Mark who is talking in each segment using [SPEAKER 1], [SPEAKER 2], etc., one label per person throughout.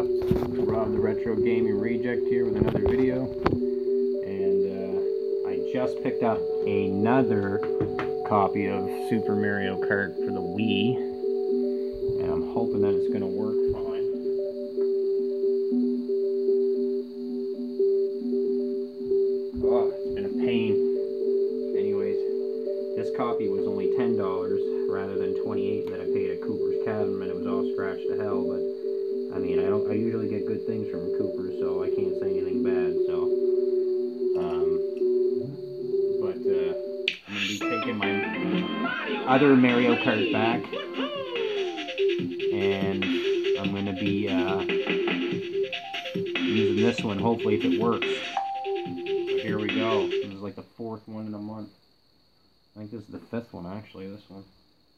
[SPEAKER 1] Minecraft. Rob the Retro Gaming Reject here with another video. And I just picked up another copy of Super Mario Kart for the Wii. And I'm hoping that it's going to work fine. Oh, it's been a pain. Anyways, this copy was only $10 rather than $28 that I paid at Cooper's Chasm, and it was all scratched to hell. But I mean, I usually get good things from Cooper's, so I can't say anything bad. So, I'm gonna be taking my other Mario Kart back, and I'm gonna be using this one. Hopefully, if it works. So here we go. This is like the 4th one in a month. I think this is the 5th one, actually, this one.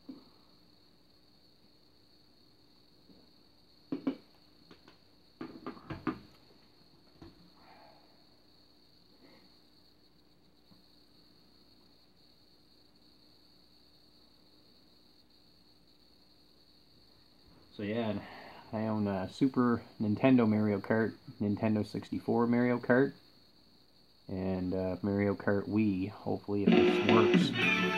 [SPEAKER 1] So yeah, I own a Super Nintendo Mario Kart, Nintendo 64 Mario Kart, and Mario Kart Wii. Hopefully if this works.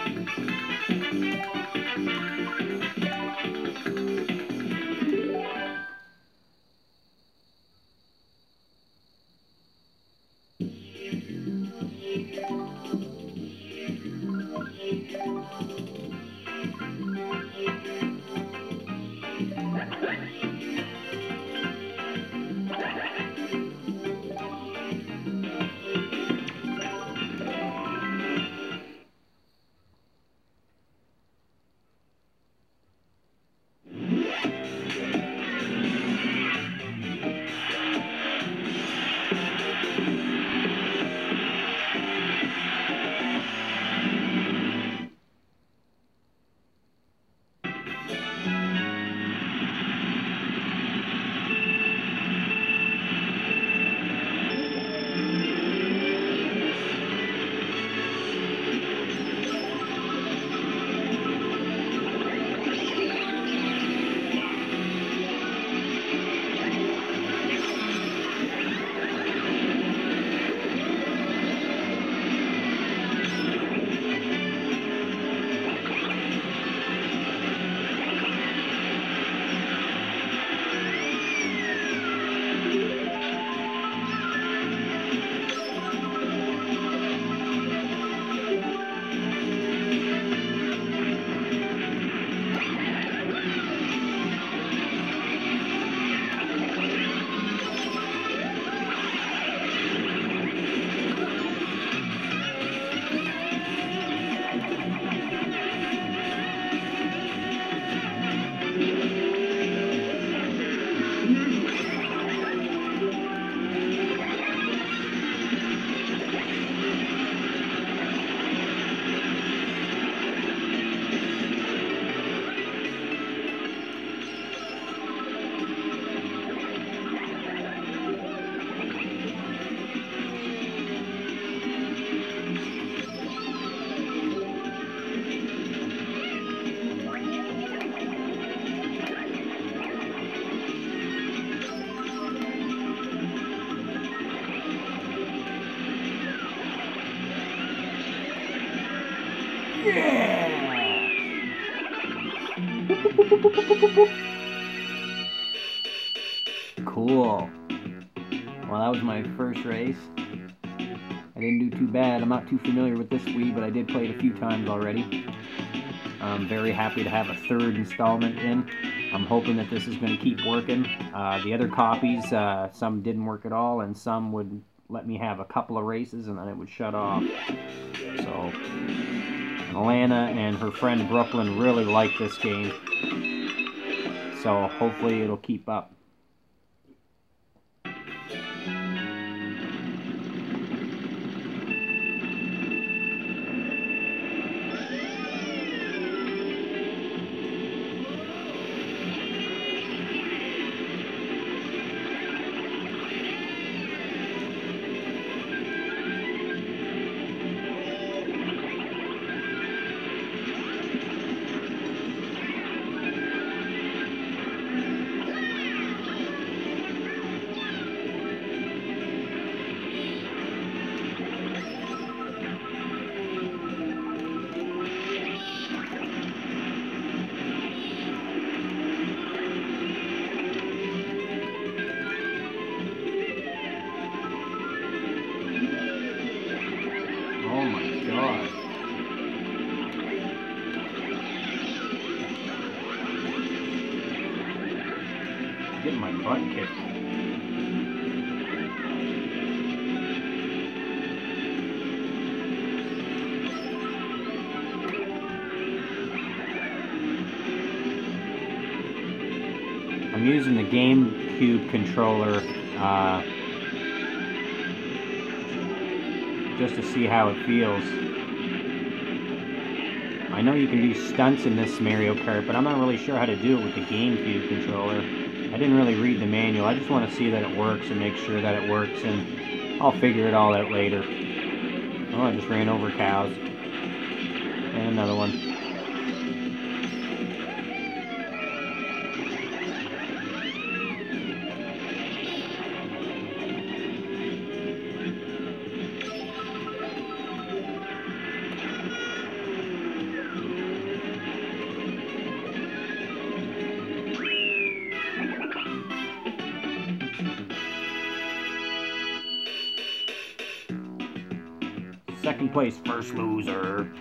[SPEAKER 1] Yeah! Cool. Well, that was my first race. I didn't do too bad. I'm not too familiar with this Wii, but I did play it a few times already. I'm very happy to have a 3rd installment in. I'm hoping that this is going to keep working. The other copies, some didn't work at all, and some would let me have a couple of races and then it would shut off. So Alana and her friend Brooklyn really like this game, so hopefully it'll keep up. butt kicked. I'm using the GameCube controller just to see how it feels. I know you can do stunts in this Mario Kart, but I'm not really sure how to do it with the GameCube controller. I didn't really read the manual. I just want to see that it works and make sure that it works, and I'll figure it all out later. Oh, I just ran over cows. And another one. Second place, first loser.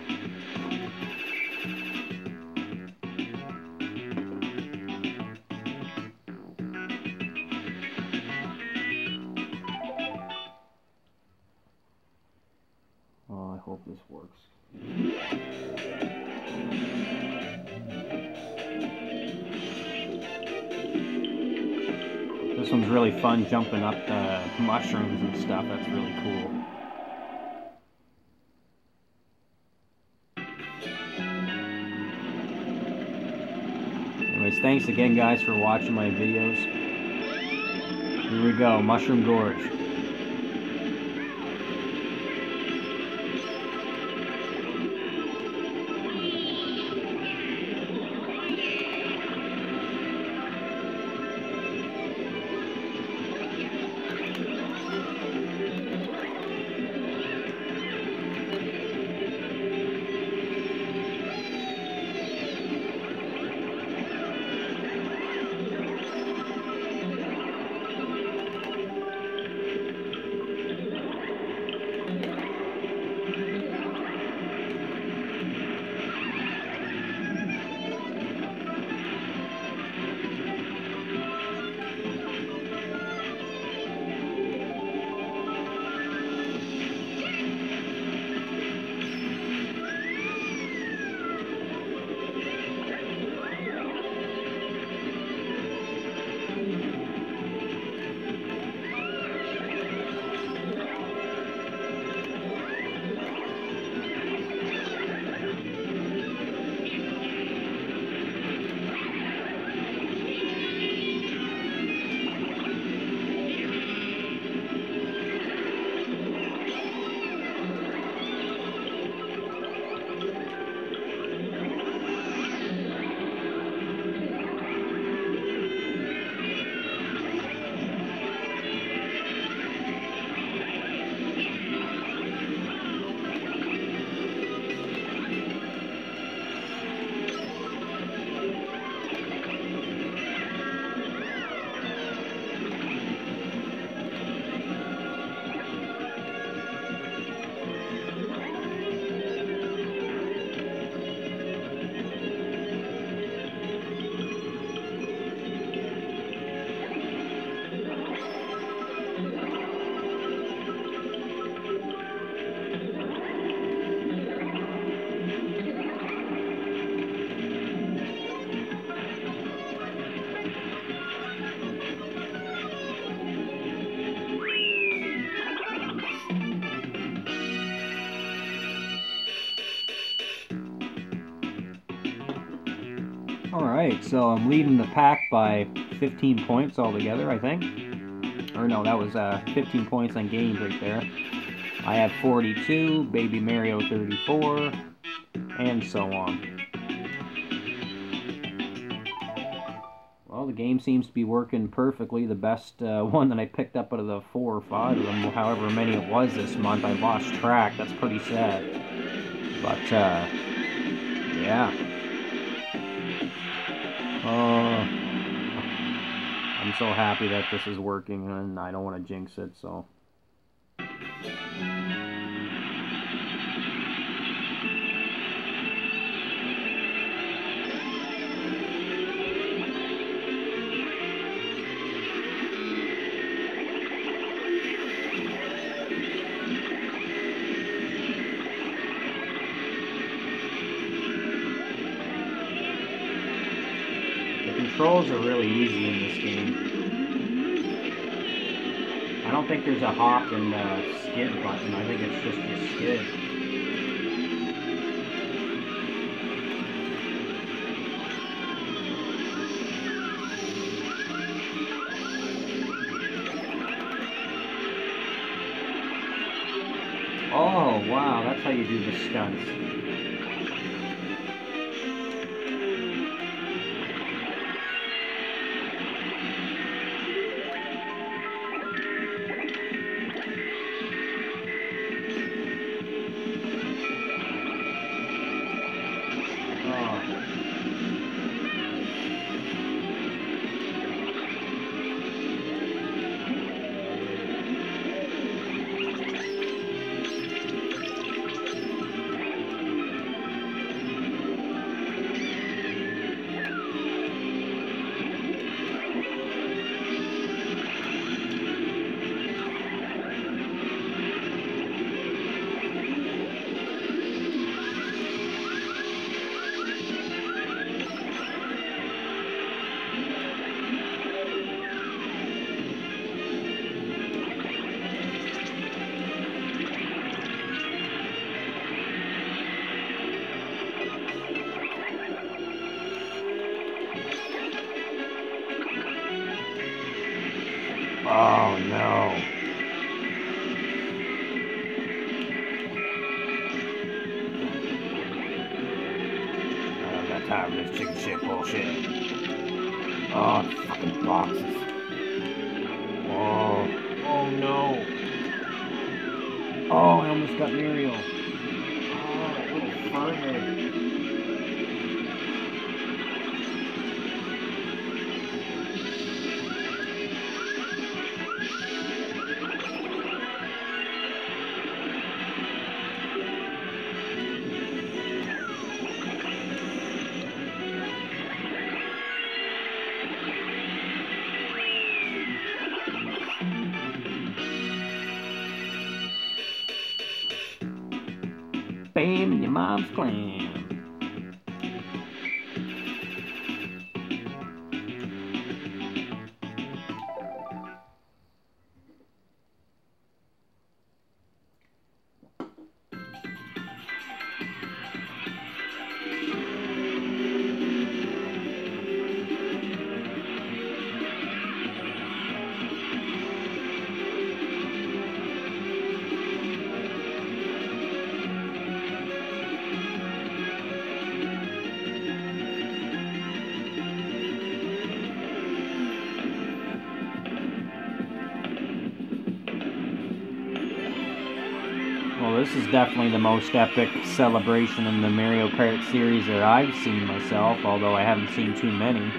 [SPEAKER 1] Oh, I hope this works. This one's really fun, jumping up the mushrooms and stuff. That's really cool. Anyways, thanks again, guys, for watching my videos. Here we go, Mushroom Gorge. Alright, so I'm leading the pack by 15 points altogether, I think. Or no, that was 15 points on games right there. I have 42, Baby Mario 34, and so on. Well, the game seems to be working perfectly. The best one that I picked up out of the 4 or 5 of them, however many it was this month, I lost track. That's pretty sad. But, yeah. I'm so happy that this is working, and I don't want to jinx it, so... controls are really easy in this game. I don't think there's a hop and skid button. I think it's just a skid. Oh, wow, that's how you do the stunts. Oh no. I don't got time for this chicken shit bullshit. Oh, fucking boxes. Oh. Oh no. Oh, I almost got Muriel. Oh, that little furhead. Bam, your mom's clam. Well, this is definitely the most epic celebration in the Mario Kart series that I've seen myself, although I haven't seen too many.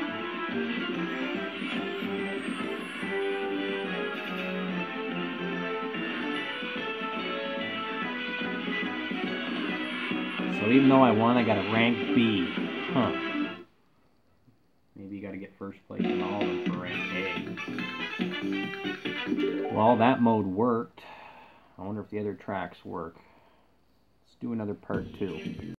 [SPEAKER 1] So even though I won, I got a rank B. Huh. Maybe you gotta get first place in all of them for rank A. Well, that mode worked. I wonder if the other tracks work. Let's do another part 2.